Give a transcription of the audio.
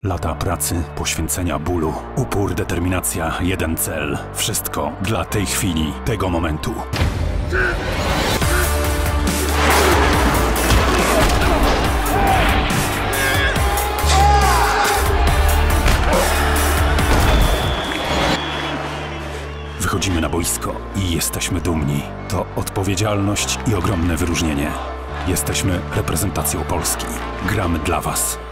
Lata pracy, poświęcenia, bólu, upór, determinacja, jeden cel. Wszystko dla tej chwili, tego momentu. Wychodzimy na boisko i jesteśmy dumni. To odpowiedzialność i ogromne wyróżnienie. Jesteśmy reprezentacją Polski. Gramy dla Was.